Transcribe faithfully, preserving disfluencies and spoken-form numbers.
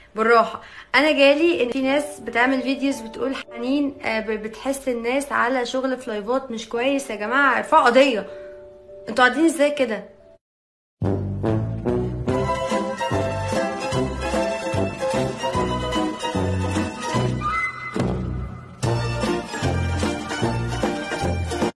بالراحه. انا جالي ان في ناس بتعمل فيديوز بتقول حنين آه، ب- بتحس الناس على شغل في لايفات مش كويس. يا جماعه ارفعوا قضيه، انتوا قاعدين ازاي كده؟